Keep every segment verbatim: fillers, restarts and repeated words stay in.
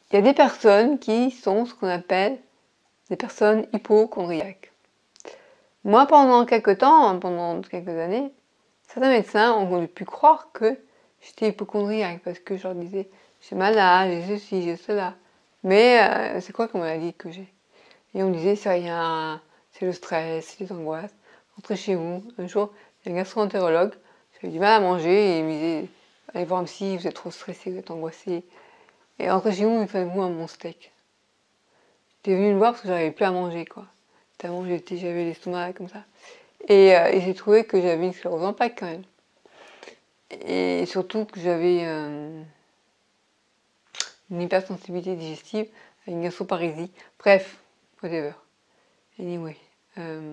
Il y a des personnes qui sont ce qu'on appelle des personnes hypochondriaques. Moi, pendant quelques temps, pendant quelques années, certains médecins ont pu croire que j'étais hypochondriaque parce que je leur disais j'ai malade, j'ai ceci, j'ai cela. Mais euh, c'est quoi qu'on m'a dit que j'ai? Et on me disait c'est rien, c'est le stress, c'est les angoisses. Rentrez chez vous. Un jour, il y a un gastro-entérologue, j'avais du mal à manger et il me disait allez voir un psy, vous êtes trop stressé, vous êtes angoissé. Et rentrez chez vous, il faites-vous un bon steak. J'étais venue me voir parce que j'arrivais plus à manger, quoi. Tellement j'avais l'estomac comme ça. Et, euh, et j'ai trouvé que j'avais une sclérose en plaques quand même. Et surtout que j'avais euh, une hypersensibilité digestive, une gastroparésie. Bref, whatever. Anyway. Euh,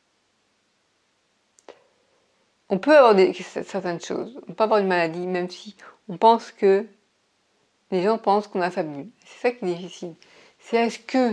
on peut avoir des, certaines choses. On peut avoir une maladie, même si on pense que les gens pensent qu'on a fabule. C'est ça qui est difficile. C'est est-ce que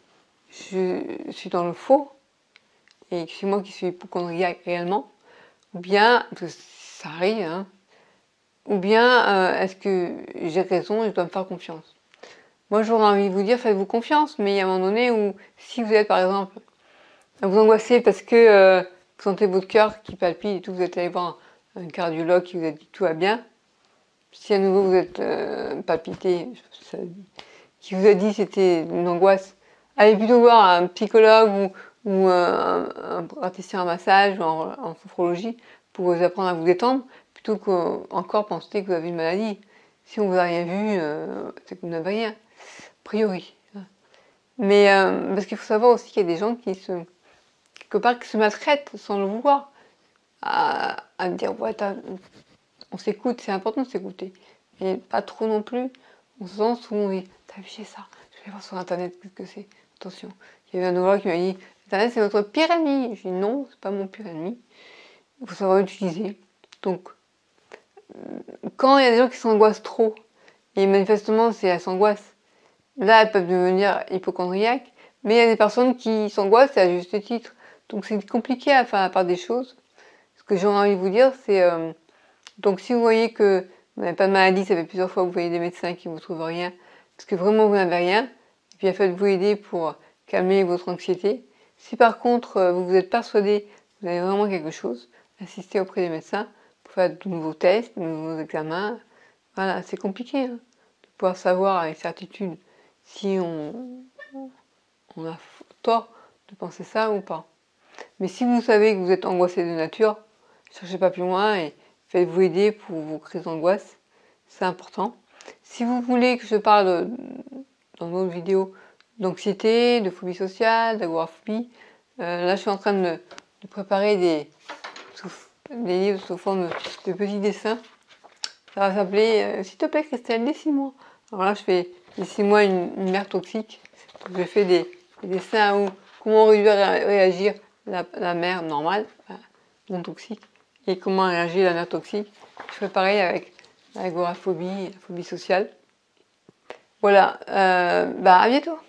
je suis dans le faux et que c'est moi qui suis hypochondriaque réellement, ou bien, parce que ça arrive, hein, ou bien euh, est-ce que j'ai raison et je dois me faire confiance. Moi j'aurais envie de vous dire faites-vous confiance, mais il y a un moment donné où si vous êtes par exemple, vous angoissez parce que euh, vous sentez votre cœur qui palpite et tout, vous êtes allé voir un, un cardiologue qui vous a dit tout va bien, si à nouveau vous êtes euh, palpité, ça, qui vous a dit c'était une angoisse, allez plutôt voir un psychologue ou ou un, un praticien en massage ou en, en sophrologie pour vous apprendre à vous détendre, plutôt qu'encore penser que vous avez une maladie. Si on vous a rien vu, euh, c'est que vous n'avez rien, a priori. Mais euh, parce qu'il faut savoir aussi qu'il y a des gens qui se, quelque part, qui se maltraitent sans le vouloir, à, à dire ouais, on s'écoute, c'est important de s'écouter, mais pas trop non plus, au sens où on dit t'as vu ça, je vais voir sur internet ce que c'est, attention. Il y avait un neurologue qui m'a dit internet c'est notre pire ennemi. Je dis non, c'est pas mon pire ennemi, il faut savoir l'utiliser. Donc quand il y a des gens qui s'angoissent trop, et manifestement c'est la s'angoisse, là elles peuvent devenir hypochondriaques, mais il y a des personnes qui s'angoissent à juste titre, donc c'est compliqué à faire à part des choses. Ce que j'ai envie de vous dire c'est euh, donc si vous voyez que vous n'avez pas de maladie, ça fait plusieurs fois que vous voyez des médecins qui ne vous trouvent rien, parce que vraiment vous n'avez rien, et puis faites-vous aider pour calmer votre anxiété. Si par contre vous vous êtes persuadé que vous avez vraiment quelque chose, assistez auprès des médecins pour faire de nouveaux tests, de nouveaux examens. Voilà, c'est compliqué hein, de pouvoir savoir avec certitude si on, on a tort de penser ça ou pas. Mais si vous savez que vous êtes angoissé de nature, ne cherchez pas plus loin et faites-vous aider pour vos crises d'angoisse, c'est important. Si vous voulez que je parle dans d'autres vidéos d'anxiété, de phobie sociale, d'agoraphobie, euh, là je suis en train de, de préparer des, des livres sous forme de petits dessins. Ça va s'appeler euh, s'il te plaît Christelle, dessine-moi. Alors là je fais dessine-moi une, une mère toxique. Donc, je fais des, des dessins où comment aurait dû réagir la, la mère normale, non toxique, et comment réagir la mère toxique. Je fais pareil avec l'agoraphobie, la phobie sociale. Voilà, euh, bah à bientôt.